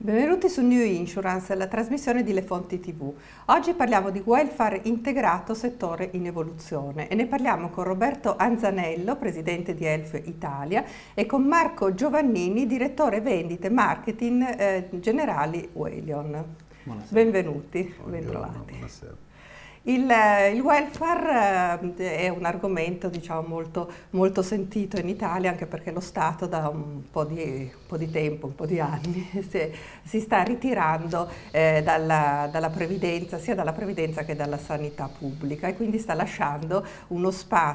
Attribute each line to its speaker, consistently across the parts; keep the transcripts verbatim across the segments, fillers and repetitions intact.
Speaker 1: Benvenuti su New Insurance, la trasmissione di Le Fonti tivù. Oggi parliamo di welfare integrato, settore in evoluzione, e ne parliamo con Roberto Anzanello, presidente di Health Italia, e con Marco Giovannini, direttore vendite e marketing eh, generali Welion.
Speaker 2: Buonasera.
Speaker 1: Benvenuti,
Speaker 3: Buongiorno,
Speaker 1: bentrovati.
Speaker 3: buonasera.
Speaker 1: Il, il welfare eh, è un argomento, diciamo, molto, molto sentito in Italia, anche perché lo Stato da un po' di, un po' di tempo, un po' di anni, si, si sta ritirando eh, dalla, dalla previdenza, sia dalla previdenza che dalla sanità pubblica, e quindi sta lasciando uno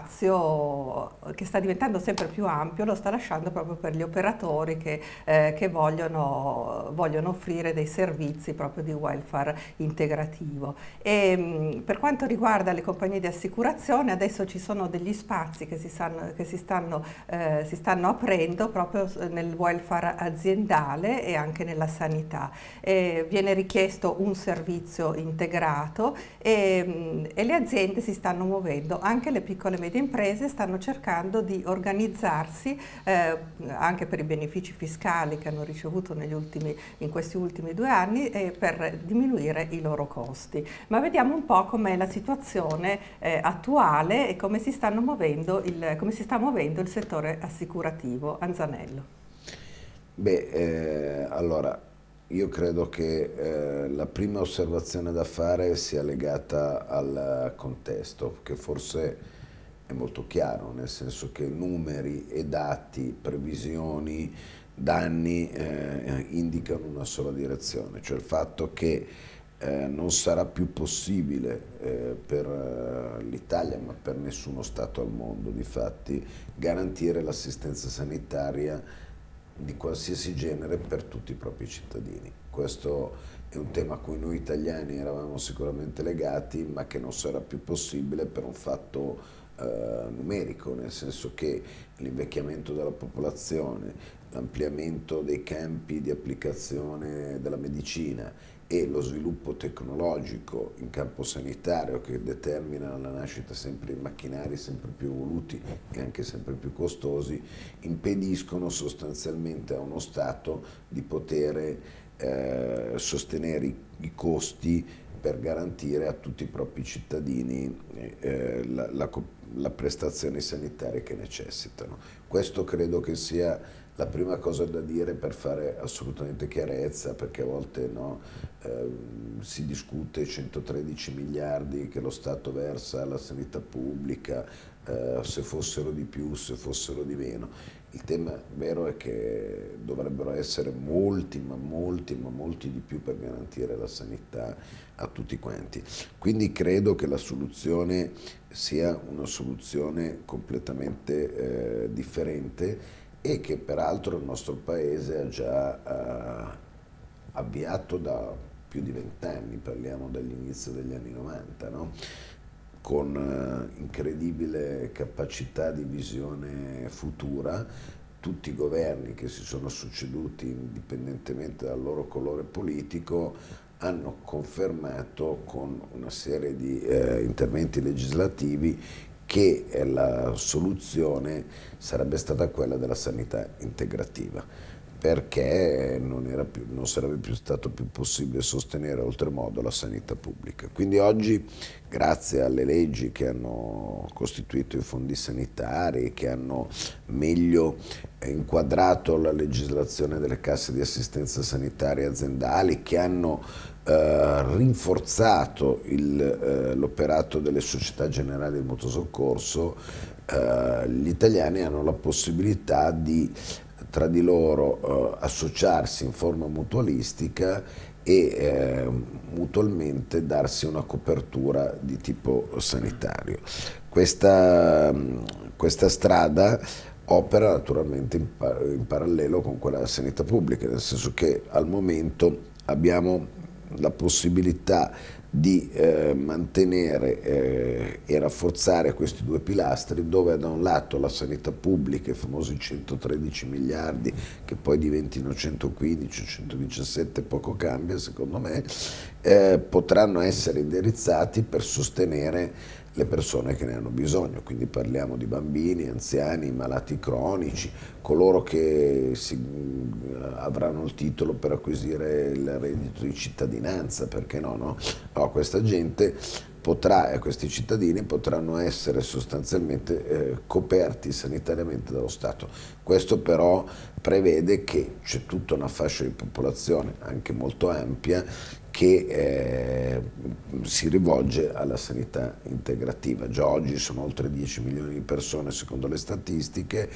Speaker 1: spazio che sta diventando sempre più ampio, lo sta lasciando proprio per gli operatori che, eh, che vogliono, vogliono offrire dei servizi proprio di welfare integrativo. E, per quanto riguarda le compagnie di assicurazione, adesso ci sono degli spazi che si stanno, che si stanno, eh, si stanno aprendo proprio nel welfare aziendale e anche nella sanità. E viene richiesto un servizio integrato e, e le aziende si stanno muovendo, anche le piccole e medie imprese stanno cercando di organizzarsi eh, anche per i benefici fiscali che hanno ricevuto negli ultimi, in questi ultimi due anni e per diminuire i loro costi. Ma vediamo un po' com'è la situazione eh, attuale e come si, stanno muovendo il, come si sta muovendo il settore assicurativo. Anzanello.
Speaker 3: Beh, eh, allora, io credo che eh, la prima osservazione da fare sia legata al contesto, che forse è molto chiaro, nel senso che numeri e dati, previsioni, danni eh, indicano una sola direzione, cioè il fatto che Eh, non sarà più possibile eh, per eh, l'Italia, ma per nessuno Stato al mondo, difatti, garantire l'assistenza sanitaria di qualsiasi genere per tutti i propri cittadini. Questo è un tema a cui noi italiani eravamo sicuramente legati, ma che non sarà più possibile per un fatto eh, numerico, nel senso che l'invecchiamento della popolazione, l'ampliamento dei campi di applicazione della medicina e lo sviluppo tecnologico in campo sanitario, che determina la nascita sempre di macchinari sempre più evoluti e anche sempre più costosi, impediscono sostanzialmente a uno Stato di poter eh, sostenere i, i costi per garantire a tutti i propri cittadini eh, la, la, la prestazione sanitaria che necessitano. Questo credo che sia la prima cosa da dire per fare assolutamente chiarezza, perché a volte no, eh, si discute centotredici miliardi che lo Stato versa alla sanità pubblica, eh, se fossero di più, se fossero di meno. Il tema vero è che dovrebbero essere molti, ma molti, ma molti di più per garantire la sanità a tutti quanti. Quindi credo che la soluzione sia una soluzione completamente eh, differente, e che peraltro il nostro Paese ha già eh, avviato da più di vent'anni, parliamo dall'inizio degli anni novanta, no? Con eh, incredibile capacità di visione futura. Tutti i governi che si sono succeduti, indipendentemente dal loro colore politico, hanno confermato con una serie di eh, interventi legislativi che la soluzione sarebbe stata quella della sanità integrativa, perché non, era più, non sarebbe più stato più possibile sostenere oltremodo la sanità pubblica. Quindi oggi, grazie alle leggi che hanno costituito i fondi sanitari, che hanno meglio inquadrato la legislazione delle casse di assistenza sanitaria aziendali, che hanno Uh, rinforzato uh, l'operato delle società generali del mutuo soccorso, uh, gli italiani hanno la possibilità di tra di loro uh, associarsi in forma mutualistica e uh, mutualmente darsi una copertura di tipo sanitario. Questa, questa strada opera naturalmente in, par in parallelo con quella della sanità pubblica, nel senso che al momento abbiamo la possibilità di eh, mantenere eh, e rafforzare questi due pilastri, dove da un lato la sanità pubblica, i famosi centotredici miliardi, che poi diventino centoquindici o centodiciassette, poco cambia secondo me, eh, potranno essere indirizzati per sostenere le persone che ne hanno bisogno, quindi parliamo di bambini, anziani, malati cronici, coloro che si, avranno il titolo per acquisire il reddito di cittadinanza, perché no, no? No, questa gente potrà, e questi cittadini potranno essere sostanzialmente eh, coperti sanitariamente dallo Stato. Questo però prevede che c'è tutta una fascia di popolazione, anche molto ampia, che eh, si rivolge alla sanità integrativa. Già oggi sono oltre dieci milioni di persone secondo le statistiche,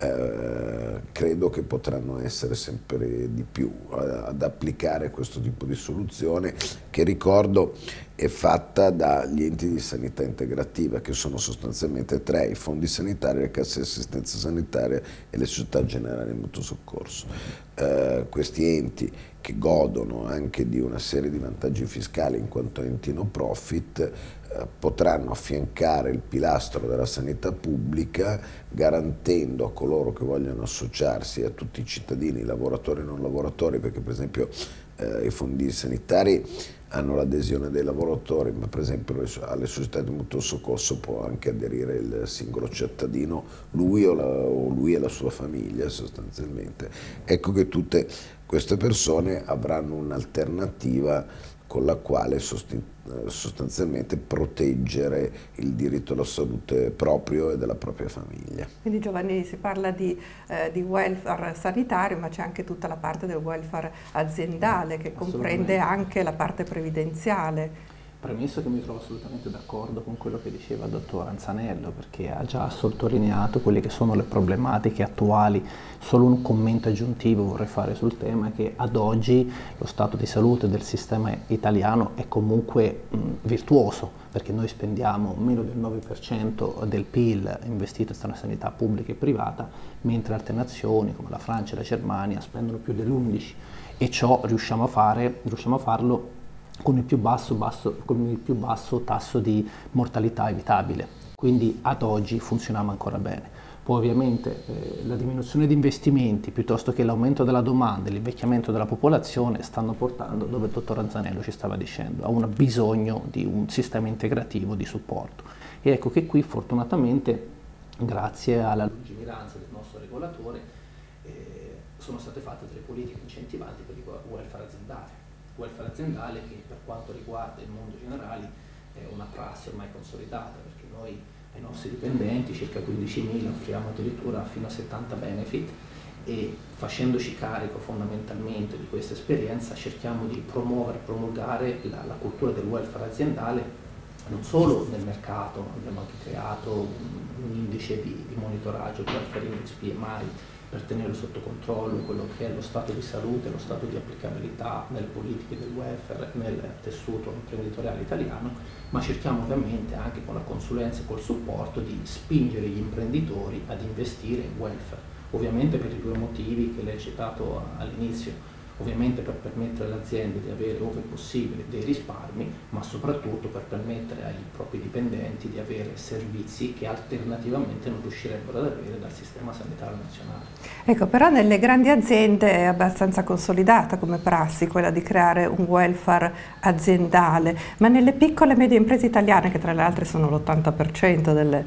Speaker 3: eh, credo che potranno essere sempre di più ad applicare questo tipo di soluzione, che ricordo è fatta dagli enti di sanità integrativa, che sono sostanzialmente tre: i fondi sanitari, le casse di assistenza sanitaria e le società generali di mutuo soccorso. Eh, questi enti, che godono anche di una serie di vantaggi fiscali in quanto enti no profit, eh, potranno affiancare il pilastro della sanità pubblica, garantendo a coloro che vogliono associarsi, a tutti i cittadini, lavoratori e non lavoratori, perché per esempio eh, i fondi sanitari hanno l'adesione dei lavoratori, ma per esempio alle società di mutuo soccorso può anche aderire il singolo cittadino, lui o, la, o lui e la sua famiglia sostanzialmente. Ecco che tutte queste persone avranno un'alternativa con la quale sostanzialmente proteggere il diritto alla salute proprio e della propria famiglia.
Speaker 1: Quindi Giovanni, si parla di, eh, di welfare sanitario, ma c'è anche tutta la parte del welfare aziendale che comprende anche la parte previdenziale.
Speaker 2: Premesso che mi trovo assolutamente d'accordo con quello che diceva il dottor Anzanello, perché ha già sottolineato quelle che sono le problematiche attuali. Solo un commento aggiuntivo vorrei fare sul tema: che ad oggi lo stato di salute del sistema italiano è comunque mh, virtuoso, perché noi spendiamo meno del nove per cento del P I L investito nella sanità pubblica e privata, mentre altre nazioni come la Francia e la Germania spendono più dell'undici per cento, e ciò riusciamo a, fare, riusciamo a farlo con il più basso, basso, con il più basso tasso di mortalità evitabile. Quindi ad oggi funzioniamo ancora bene. Poi ovviamente eh, la diminuzione di investimenti piuttosto che l'aumento della domanda e l'invecchiamento della popolazione stanno portando, dove il dottor Anzanello ci stava dicendo, a un bisogno di un sistema integrativo di supporto. E ecco che qui fortunatamente, grazie alla lungimiranza del nostro regolatore, eh, sono state fatte delle politiche incentivanti per il welfare aziendale. Welfare aziendale che per quanto riguarda il mondo generale è una prassi ormai consolidata, perché noi ai nostri dipendenti, circa quindicimila, offriamo addirittura fino a settanta benefit, e facendoci carico fondamentalmente di questa esperienza cerchiamo di promuovere, promulgare la, la cultura del welfare aziendale non solo nel mercato. Abbiamo anche creato un, un indice di, di monitoraggio, il Welfare Index P M I, per tenere sotto controllo quello che è lo stato di salute, lo stato di applicabilità nelle politiche del welfare nel tessuto imprenditoriale italiano, ma cerchiamo ovviamente anche con la consulenza e col supporto di spingere gli imprenditori ad investire in welfare, ovviamente per i due motivi che lei ha citato all'inizio. Ovviamente per permettere alle aziende di avere, ove possibile, dei risparmi, ma soprattutto per permettere ai propri dipendenti di avere servizi che alternativamente non riuscirebbero ad avere dal sistema sanitario nazionale.
Speaker 1: Ecco, però nelle grandi aziende è abbastanza consolidata come prassi quella di creare un welfare aziendale, ma nelle piccole e medie imprese italiane, che tra le altre sono l'ottanta per cento del,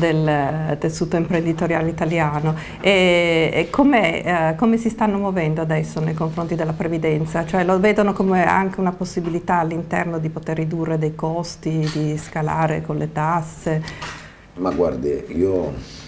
Speaker 1: del tessuto imprenditoriale italiano, e, e come, eh, come si stanno muovendo adesso nei confronti della previdenza? Cioè lo vedono come anche una possibilità all'interno di poter ridurre dei costi, di scalare con le tasse?
Speaker 3: Ma guardi, io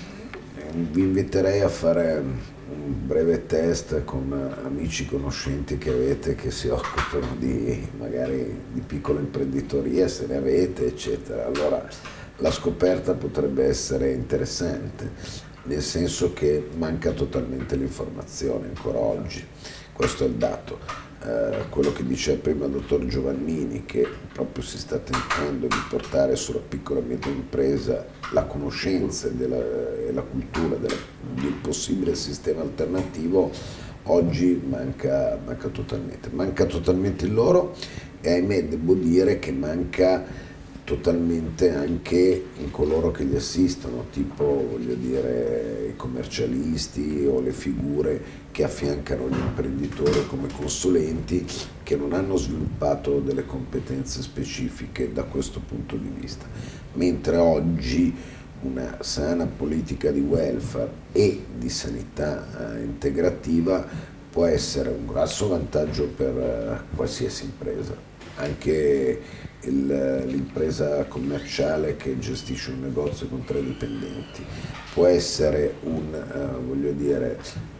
Speaker 3: vi inviterei a fare un breve test con amici conoscenti che avete che si occupano di magari di piccola imprenditoria, se ne avete, eccetera. Allora la scoperta potrebbe essere interessante, nel senso che manca totalmente l'informazione ancora oggi. Questo è il dato. Eh, quello che diceva prima il dottor Giovannini, che proprio si sta tentando di portare sulla piccola e media impresa la conoscenza della, e la cultura della, del possibile sistema alternativo, oggi manca, manca totalmente. Manca totalmente il loro, e ahimè devo dire che manca totalmente anche in coloro che li assistono, tipo voglio dire i commercialisti o le figure che affiancano gli imprenditori come consulenti, che non hanno sviluppato delle competenze specifiche da questo punto di vista. Mentre oggi una sana politica di welfare e di sanità eh, integrativa può essere un grosso vantaggio per eh, qualsiasi impresa, anche l'impresa commerciale che gestisce un negozio con tre dipendenti può essere un, uh, voglio dire,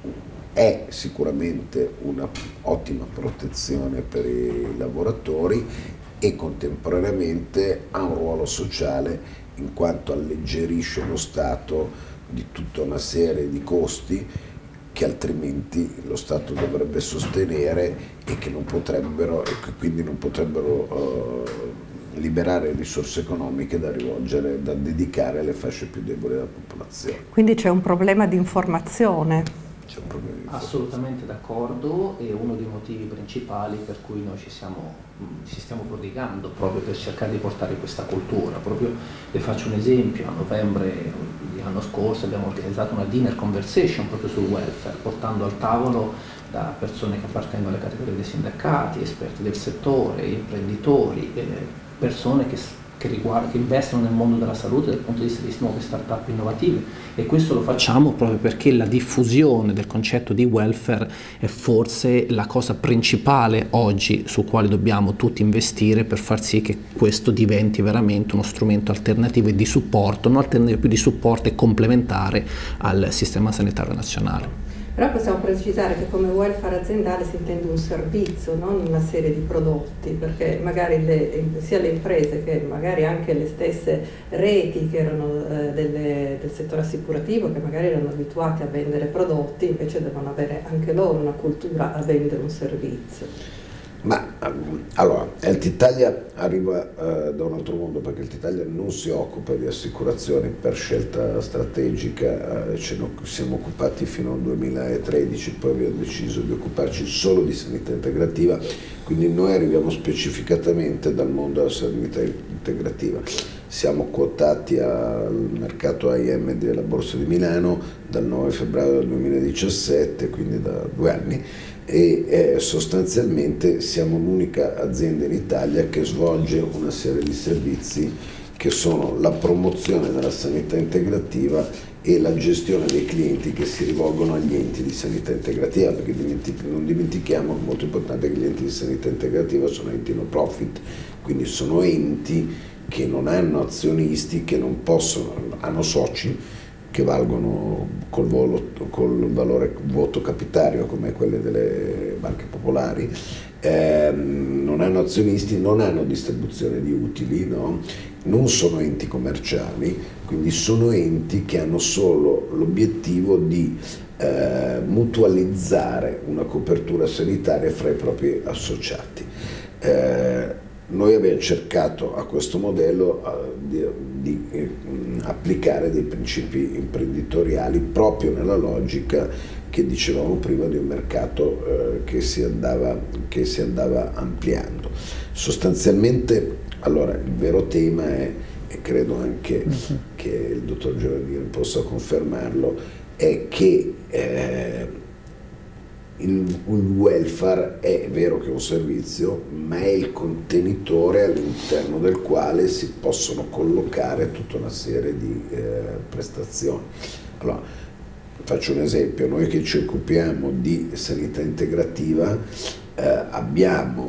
Speaker 3: è sicuramente un'ottima protezione per i lavoratori e contemporaneamente ha un ruolo sociale in quanto alleggerisce lo Stato di tutta una serie di costi che altrimenti lo Stato dovrebbe sostenere e che non potrebbero, e che quindi non potrebbero uh, liberare risorse economiche da rivolgere, da dedicare alle fasce più deboli della popolazione.
Speaker 1: Quindi c'è un problema di informazione.
Speaker 3: C'è un problema di informazione.
Speaker 2: Assolutamente d'accordo, e uno dei motivi principali per cui noi ci siamo, ci stiamo prodigando proprio per cercare di portare questa cultura. Proprio le faccio un esempio: a novembre dell'anno scorso abbiamo organizzato una dinner conversation proprio sul welfare, portando al tavolo da persone che appartengono alle categorie dei sindacati, esperti del settore, imprenditori, eh, persone che, che, riguarda, che investono nel mondo della salute dal punto di vista di nuove start-up innovative, e questo lo facciamo proprio perché la diffusione del concetto di welfare è forse la cosa principale oggi su quale dobbiamo tutti investire per far sì che questo diventi veramente uno strumento alternativo e di supporto, non alternativo più di supporto e complementare al sistema sanitario nazionale.
Speaker 1: Però possiamo precisare che come welfare aziendale si intende un servizio, non una serie di prodotti, perché magari le, sia le imprese che magari anche le stesse reti che erano eh, delle, del settore assicurativo, che magari erano abituati a vendere prodotti, invece devono avere anche loro una cultura a vendere un servizio.
Speaker 3: Ma allora, Health Italia arriva uh, da un altro mondo, perché Health Italia non si occupa di assicurazioni per scelta strategica, uh, ce ne siamo occupati fino al duemilatredici, poi abbiamo deciso di occuparci solo di sanità integrativa, quindi noi arriviamo specificatamente dal mondo della sanità integrativa. Siamo quotati al mercato A I M della Borsa di Milano dal nove febbraio del duemiladiciassette, quindi da due anni, e eh, sostanzialmente siamo l'unica azienda in Italia che svolge una serie di servizi che sono la promozione della sanità integrativa e la gestione dei clienti che si rivolgono agli enti di sanità integrativa, perché dimentic- non dimentichiamo, molto importante, che gli enti di sanità integrativa sono enti no profit, quindi sono enti che non hanno azionisti, che non possono, hanno soci che valgono col, volo, col valore voto capitario come quelle delle banche popolari, eh, non hanno azionisti, non hanno distribuzione di utili, no? Non sono enti commerciali, quindi sono enti che hanno solo l'obiettivo di eh, mutualizzare una copertura sanitaria fra i propri associati. Eh, Noi abbiamo cercato a questo modello uh, di, di eh, applicare dei principi imprenditoriali proprio nella logica che dicevamo prima di un mercato uh, che, si andava, che si andava ampliando. Sostanzialmente, allora, il vero tema è, e credo anche uh-huh. che il dottor Giovannini possa confermarlo, è che eh, Il, il welfare è vero che è un servizio, ma è il contenitore all'interno del quale si possono collocare tutta una serie di eh, prestazioni. Allora, faccio un esempio: noi che ci occupiamo di sanità integrativa eh, abbiamo,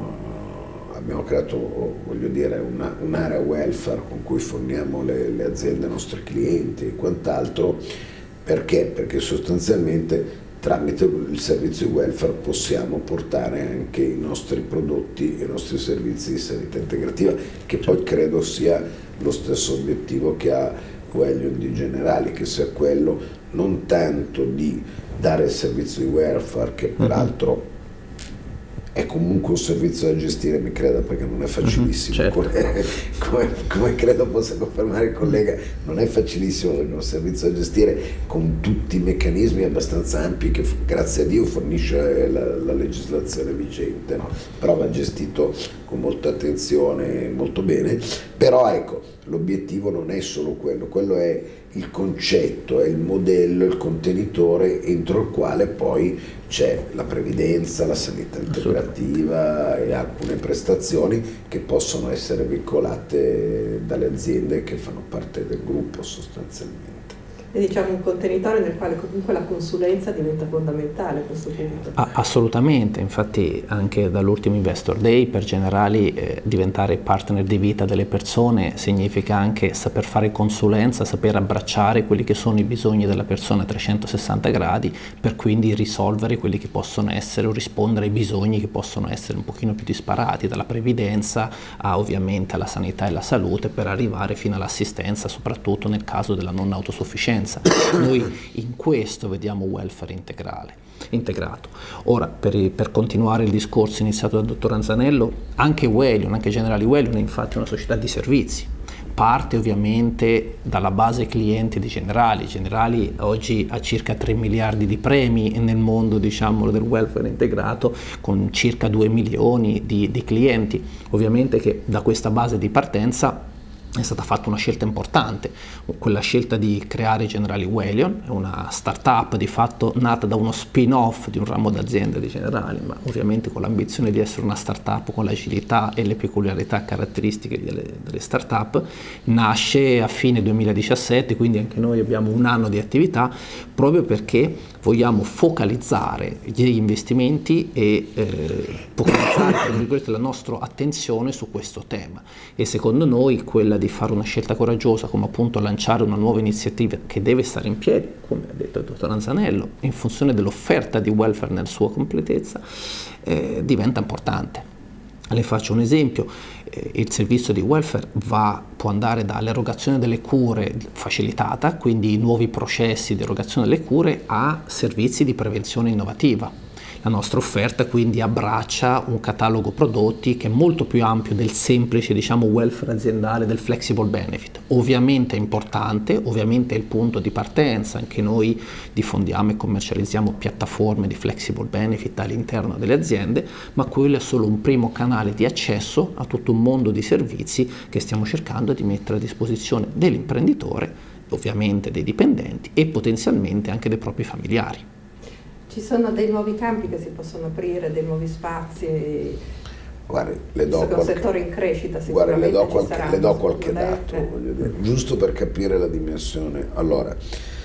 Speaker 3: eh, abbiamo creato, voglio dire, una, un'area welfare con cui forniamo le, le aziende ai nostri clienti e quant'altro. Perché? Perché sostanzialmente tramite il servizio di welfare possiamo portare anche i nostri prodotti e i nostri servizi di sanità integrativa, che poi credo sia lo stesso obiettivo che ha Coelho di Generali, che sia quello non tanto di dare il servizio di welfare, che peraltro è comunque un servizio da gestire, mi creda, perché non è facilissimo.
Speaker 2: Mm-hmm, certo.
Speaker 3: come, come, come credo possa confermare il collega, non è facilissimo perché è un servizio da gestire con tutti i meccanismi abbastanza ampi che grazie a Dio fornisce la, la legislazione vigente, no? Però va gestito con molta attenzione, molto bene. Però ecco, l'obiettivo non è solo quello, quello è il concetto, è il modello, il contenitore entro il quale poi c'è la previdenza, la sanità integrativa e alcune prestazioni che possono essere vincolate dalle aziende che fanno parte del gruppo sostanzialmente.
Speaker 1: E diciamo un contenitore nel quale comunque la consulenza diventa fondamentale a questo punto.
Speaker 2: Ah, assolutamente, infatti anche dall'ultimo Investor Day per Generali eh, diventare partner di vita delle persone significa anche saper fare consulenza, saper abbracciare quelli che sono i bisogni della persona a trecentosessanta gradi, per quindi risolvere quelli che possono essere o rispondere ai bisogni che possono essere un pochino più disparati, dalla previdenza a ovviamente alla sanità e alla salute, per arrivare fino all'assistenza, soprattutto nel caso della non autosufficienza. Noi in questo vediamo welfare integrale, integrato. Ora, per, per continuare il discorso iniziato dal dottor Anzanello, anche Welion, anche Generali Welion è infatti una società di servizi. Parte ovviamente dalla base clienti di Generali. Generali oggi ha circa tre miliardi di premi nel mondo, diciamo, del welfare integrato, con circa due milioni di, di clienti. Ovviamente che da questa base di partenza è stata fatta una scelta importante, quella scelta di creare Generali Welion, è una startup di fatto nata da uno spin-off di un ramo d'azienda di Generali, ma ovviamente con l'ambizione di essere una startup con l'agilità e le peculiarità caratteristiche delle, delle startup. Nasce a fine duemiladiciassette, quindi anche noi abbiamo un anno di attività, proprio perché vogliamo focalizzare gli investimenti e eh, focalizzare la nostra attenzione su questo tema, e secondo noi quella di fare una scelta coraggiosa come appunto lanciare una nuova iniziativa che deve stare in piedi, come ha detto il dottor Anzanello, in funzione dell'offerta di welfare nella sua completezza, eh, diventa importante. Le faccio un esempio: eh, il servizio di welfare va, può andare dall'erogazione delle cure facilitata, quindi nuovi processi di erogazione delle cure, a servizi di prevenzione innovativa. La nostra offerta quindi abbraccia un catalogo prodotti che è molto più ampio del semplice, diciamo, welfare aziendale, del flexible benefit. Ovviamente è importante, ovviamente è il punto di partenza, anche noi diffondiamo e commercializziamo piattaforme di flexible benefit all'interno delle aziende, ma quello è solo un primo canale di accesso a tutto un mondo di servizi che stiamo cercando di mettere a disposizione dell'imprenditore, ovviamente dei dipendenti e potenzialmente anche dei propri familiari.
Speaker 1: Ci sono dei nuovi campi che si possono aprire, dei nuovi spazi?
Speaker 3: Guardi, le do qualche,
Speaker 1: un settore in crescita sicuramente.
Speaker 3: Guardi, le do
Speaker 1: ci
Speaker 3: qualche,
Speaker 1: saranno,
Speaker 3: le do qualche dato,
Speaker 1: eh.
Speaker 3: voglio dire, giusto per capire la dimensione. Allora,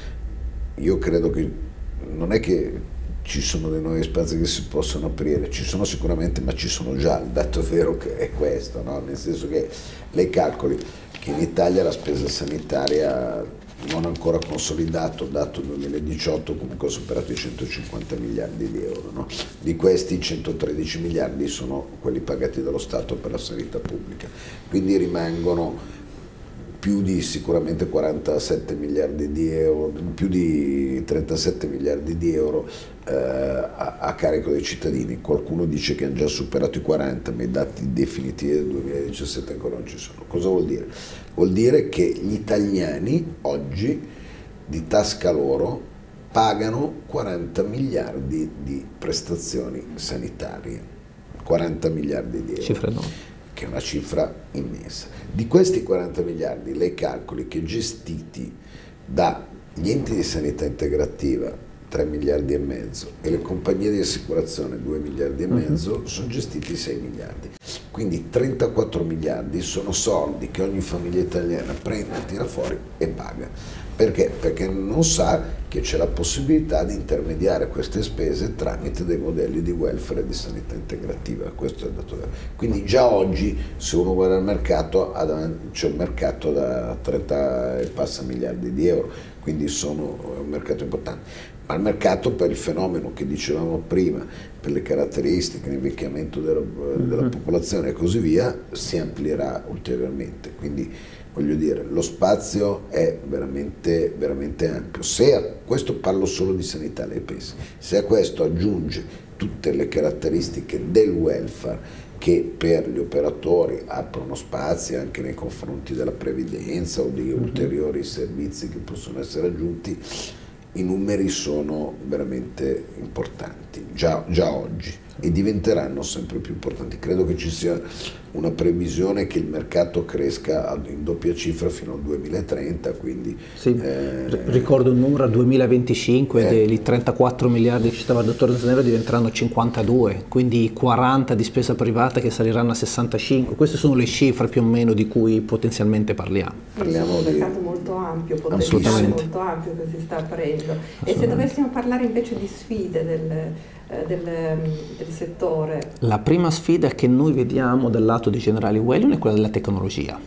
Speaker 3: io credo che non è che ci sono dei nuovi spazi che si possono aprire, ci sono sicuramente, ma ci sono già. Il dato vero che è questo, no? Nel senso che lei calcoli che in Italia la spesa sanitaria non ancora consolidato, dato duemiladiciotto, comunque ha superato i centocinquanta miliardi di euro, no? Di questi centotredici miliardi sono quelli pagati dallo Stato per la sanità pubblica, quindi rimangono più di sicuramente quarantasette miliardi di euro, più di trentasette miliardi di euro eh, a, a carico dei cittadini. Qualcuno dice che hanno già superato i quaranta, ma i dati definitivi del duemiladiciassette ancora non ci sono. Cosa vuol dire? Vuol dire che gli italiani oggi di tasca loro pagano quaranta miliardi di prestazioni sanitarie, quaranta miliardi di euro.
Speaker 2: Cifra enorme.
Speaker 3: Che è una cifra immensa. Di questi quaranta miliardi, lei calcoli che gestiti dagli enti di sanità integrativa tre miliardi e mezzo e le compagnie di assicurazione due miliardi e mezzo, uh-huh. sono gestiti sei miliardi. Quindi trentaquattro miliardi sono soldi che ogni famiglia italiana prende, tira fuori e paga. Perché? Perché non sa che c'è la possibilità di intermediare queste spese tramite dei modelli di welfare e di sanità integrativa. Questo è il dato vero. Quindi già oggi, se uno guarda il mercato, c'è un mercato da trenta e passa miliardi di euro, quindi sono, è un mercato importante. Ma il mercato, per il fenomeno che dicevamo prima, per le caratteristiche, l'invecchiamento della, della mm-hmm. popolazione e così via, si amplierà ulteriormente. Quindi voglio dire, lo spazio è veramente, veramente ampio. Se a questo parlo solo di sanità, lei pensi, se a questo aggiunge tutte le caratteristiche del welfare che per gli operatori aprono spazi anche nei confronti della previdenza o di ulteriori servizi che possono essere aggiunti, i numeri sono veramente importanti, già, già oggi, e diventeranno sempre più importanti. Credo che ci sia una previsione che il mercato cresca in doppia cifra fino al duemilatrenta, quindi...
Speaker 2: Sì,
Speaker 3: eh,
Speaker 2: ricordo un numero al duemilaventicinque,
Speaker 3: eh,
Speaker 2: dei trentaquattro miliardi che citava il dottor Zanello diventeranno cinquantadue, quindi quaranta di spesa privata che saliranno a sessantacinque. Queste sono le cifre più o meno di cui potenzialmente parliamo.
Speaker 1: Parliamo di un mercato molto ampio, potenziale molto ampio che si sta aprendo. E se dovessimo parlare invece di sfide del... Del, del settore?
Speaker 2: La prima sfida che noi vediamo dal lato di Generali Wellion è quella della tecnologia,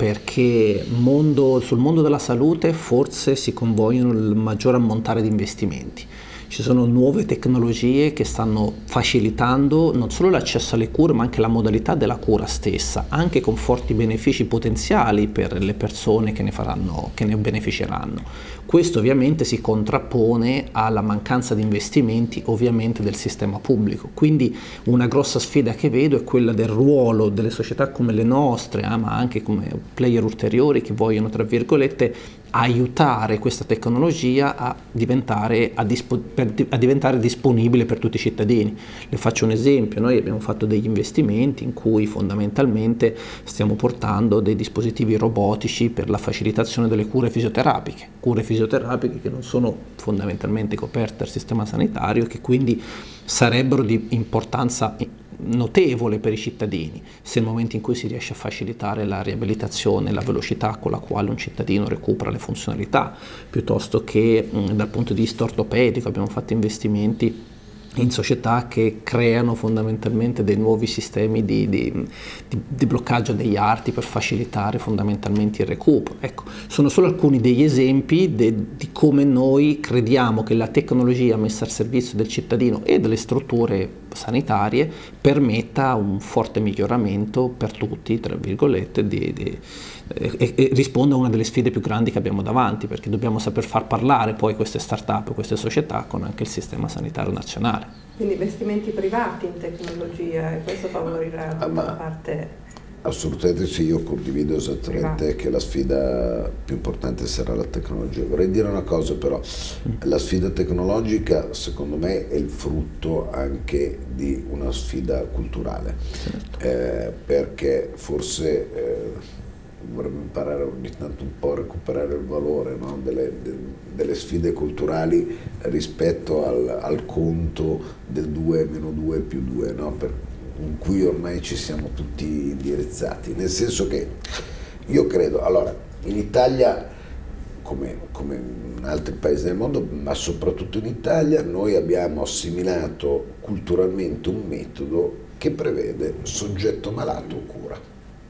Speaker 2: perché mondo, sul mondo della salute forse si convogliono il maggior ammontare di investimenti. Ci sono nuove tecnologie che stanno facilitando non solo l'accesso alle cure, ma anche la modalità della cura stessa, anche con forti benefici potenziali per le persone che ne faranno, che ne beneficeranno. Questo ovviamente si contrappone alla mancanza di investimenti ovviamente del sistema pubblico, quindi una grossa sfida che vedo è quella del ruolo delle società come le nostre, eh, ma anche come player ulteriori che vogliono, tra virgolette, aiutare questa tecnologia a diventare, a, per, a diventare disponibile per tutti i cittadini. Le faccio un esempio: noi abbiamo fatto degli investimenti in cui fondamentalmente stiamo portando dei dispositivi robotici per la facilitazione delle cure fisioterapiche, cure fisioterapiche che non sono fondamentalmente coperte dal sistema sanitario e che quindi sarebbero di importanza notevole per i cittadini, se nel momento in cui si riesce a facilitare la riabilitazione, la velocità con la quale un cittadino recupera le funzionalità, piuttosto che mh, dal punto di vista ortopedico abbiamo fatto investimenti in società che creano fondamentalmente dei nuovi sistemi di, di, di, di bloccaggio degli arti per facilitare fondamentalmente il recupero. Ecco, sono solo alcuni degli esempi de, di come noi crediamo che la tecnologia messa al servizio del cittadino e delle strutture sanitarie permetta un forte miglioramento per tutti, tra virgolette, di, di, e, e risponda a una delle sfide più grandi che abbiamo davanti, perché dobbiamo saper far parlare poi queste start-up, queste società con anche il sistema sanitario nazionale.
Speaker 1: Quindi investimenti privati in tecnologia, e questo favorirà tutta la parte...
Speaker 3: Assolutamente sì, io condivido esattamente privata. Che la sfida più importante sarà la tecnologia. Vorrei dire una cosa però, la sfida tecnologica secondo me è il frutto anche di una sfida culturale, certo. eh, perché forse eh, vorremmo imparare ogni tanto un po' a recuperare il valore, no? delle, de, delle sfide culturali rispetto al, al conto del due meno due più due, no? per, in cui ormai ci siamo tutti indirizzati, nel senso che io credo, allora, in Italia come, come in altri paesi del mondo, ma soprattutto in Italia, noi abbiamo assimilato culturalmente un metodo che prevede soggetto malato o cura.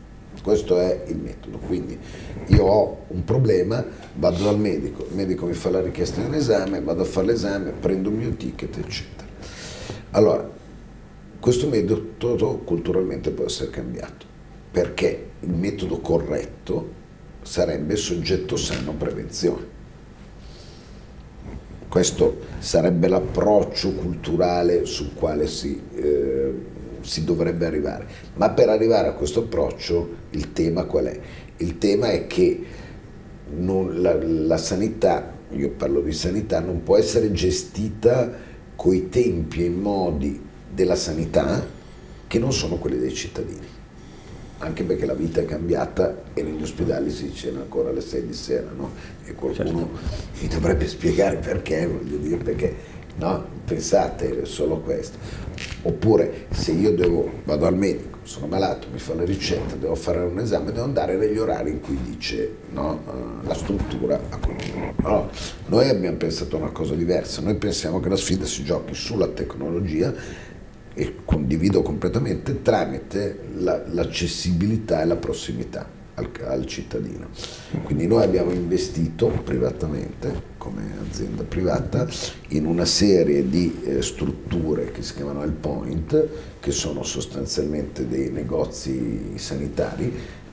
Speaker 3: Questo è il metodo, quindi io ho un problema, vado dal medico, il medico mi fa la richiesta di un esame, vado a fare l'esame, prendo il mio ticket, eccetera. Allora, questo metodo culturalmente può essere cambiato, perché il metodo corretto sarebbe soggetto sano prevenzione. Questo sarebbe l'approccio culturale sul quale si, eh, si dovrebbe arrivare. Ma per arrivare a questo approccio il tema qual è? Il tema è che non, la, la sanità, io parlo di sanità, non può essere gestita coi tempi e i modi della sanità che non sono quelli dei cittadini, anche perché la vita è cambiata e negli ospedali si cena ancora alle sei di sera, no? E qualcuno certo. mi dovrebbe spiegare perché, voglio dire, perché no? Pensate solo questo. Oppure se io devo, vado al medico, sono malato, mi fa la ricetta, devo fare un esame, devo andare negli orari in cui dice no, la struttura a quel punto. Allora, noi abbiamo pensato a una cosa diversa, noi pensiamo che la sfida si giochi sulla tecnologia, e condivido completamente, tramite l'accessibilità e la prossimità al, al cittadino. Quindi noi abbiamo investito privatamente, come azienda privata, in una serie di eh, strutture che si chiamano Health Point, che sono sostanzialmente dei negozi sanitari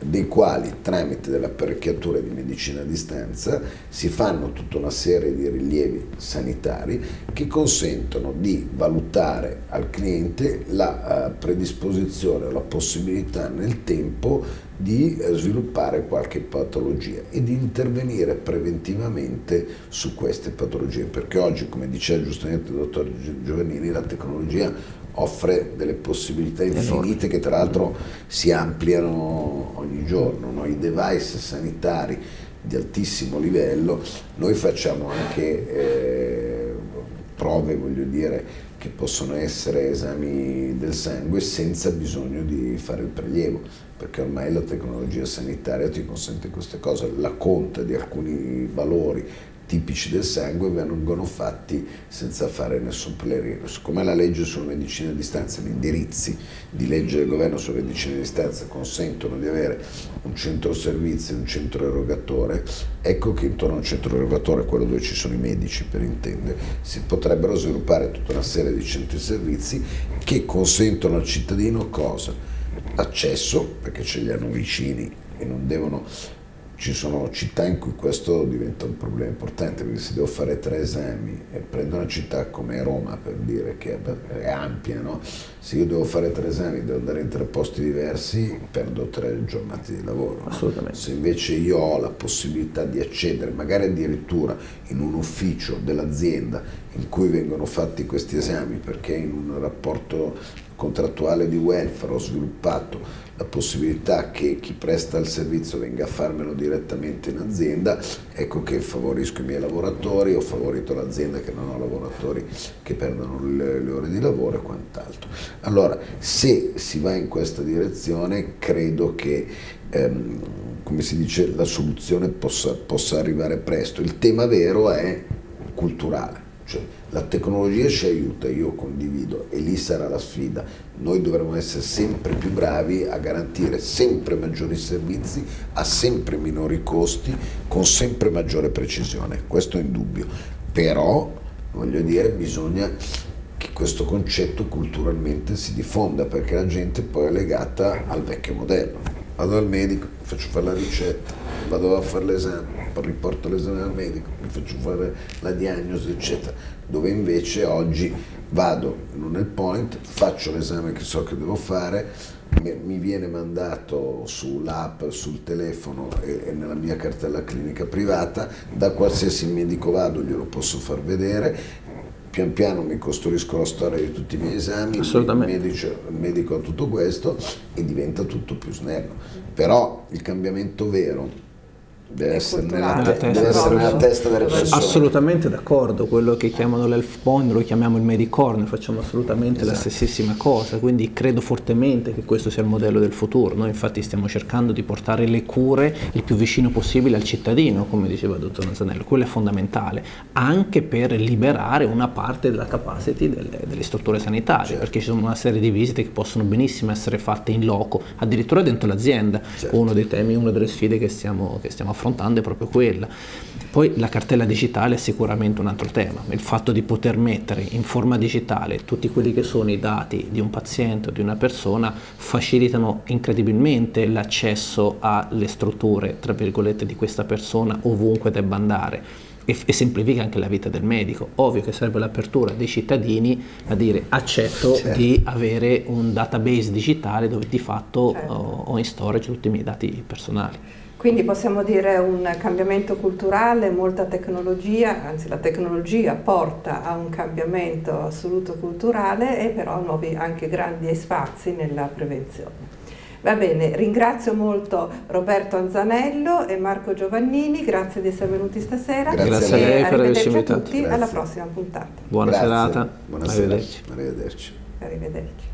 Speaker 3: dei quali tramite delle apparecchiature di medicina a distanza si fanno tutta una serie di rilievi sanitari che consentono di valutare al cliente la uh, predisposizione o la possibilità nel tempo di uh, sviluppare qualche patologia e di intervenire preventivamente su queste patologie, perché oggi, come diceva giustamente il dottor Giovannini, la tecnologia offre delle possibilità infinite che tra l'altro si ampliano ogni giorno, no? I device sanitari di altissimo livello, noi facciamo anche eh, prove, voglio dire, che possono essere esami del sangue senza bisogno di fare il prelievo, perché ormai la tecnologia sanitaria ti consente queste cose, la conta di alcuni valori tipici del sangue vengono fatti senza fare nessun prelievo. Siccome la legge sulla medicina a distanza, gli indirizzi di legge del governo sulla medicina a distanza consentono di avere un centro servizi e un centro erogatore, ecco che intorno al centro erogatore, quello dove ci sono i medici per intendere, si potrebbero sviluppare tutta una serie di centri servizi che consentono al cittadino cosa? Accesso, perché ce li hanno vicini e non devono. Ci sono città in cui questo diventa un problema importante, perché se devo fare tre esami e prendo una città come Roma, per dire, che è ampia, no? Se io devo fare tre esami, devo andare in tre posti diversi, perdo tre giornate di lavoro.
Speaker 2: Assolutamente.
Speaker 3: No? Se invece io ho la possibilità di accedere, magari addirittura in un ufficio dell'azienda in cui vengono fatti questi esami, perché in un rapporto contrattuale di welfare ho sviluppato la possibilità che chi presta il servizio venga a farmelo direttamente in azienda, ecco che favorisco i miei lavoratori, ho favorito l'azienda che non ho lavoratori che perdono le, le ore di lavoro e quant'altro. Allora, se si va in questa direzione, credo che ehm, come si dice, la soluzione possa, possa arrivare presto. Il tema vero è culturale. Cioè, la tecnologia ci aiuta, io condivido, e lì sarà la sfida. Noi dovremo essere sempre più bravi a garantire sempre maggiori servizi a sempre minori costi con sempre maggiore precisione, questo è indubbio. Però, voglio dire, bisogna che questo concetto culturalmente si diffonda, perché la gente poi è legata al vecchio modello. Vado al medico, mi faccio fare la ricetta, vado a fare l'esame, riporto l'esame al medico, mi faccio fare la diagnosi, eccetera. Dove invece oggi vado in un endpoint, faccio l'esame che so che devo fare, mi viene mandato sull'app, sul telefono e nella mia cartella clinica privata, da qualsiasi medico vado glielo posso far vedere. Pian piano mi costruisco la storia di tutti i miei esami, il medico, il medico ha tutto questo e diventa tutto più snello. Però il cambiamento vero deve essere nella, te testa, deve essere nella testa delle persone.
Speaker 2: Assolutamente d'accordo, quello che chiamano l'health point lo chiamiamo il medicore, noi facciamo assolutamente esatto. la stessissima cosa, quindi credo fortemente che questo sia il modello del futuro. Noi infatti stiamo cercando di portare le cure il più vicino possibile al cittadino, come diceva il dottor Nazanello, quello è fondamentale, anche per liberare una parte della capacity delle, delle strutture sanitarie, certo. perché ci sono una serie di visite che possono benissimo essere fatte in loco, addirittura dentro l'azienda. Certo. Uno dei temi, una delle sfide che stiamo, che stiamo affrontando affrontando è proprio quella. Poi la cartella digitale è sicuramente un altro tema, il fatto di poter mettere in forma digitale tutti quelli che sono i dati di un paziente o di una persona facilitano incredibilmente l'accesso alle strutture, tra virgolette, di questa persona ovunque debba andare. E, e semplifica anche la vita del medico. Ovvio che serve l'apertura dei cittadini a dire accetto certo. di avere un database digitale dove di fatto certo. ho, ho in storage tutti i miei dati personali.
Speaker 1: Quindi possiamo dire un cambiamento culturale, molta tecnologia, anzi la tecnologia porta a un cambiamento assoluto culturale e però nuovi anche grandi spazi nella prevenzione. Va bene, ringrazio molto Roberto Anzanello e Marco Giovannini, grazie di essere venuti stasera.
Speaker 2: Grazie, grazie a lei per averci invitato.
Speaker 1: Arrivederci a tutti, alla prossima puntata.
Speaker 2: Buona
Speaker 3: grazie.
Speaker 2: serata,
Speaker 3: Buonasera.
Speaker 2: arrivederci.
Speaker 3: Arrivederci.
Speaker 1: Arrivederci.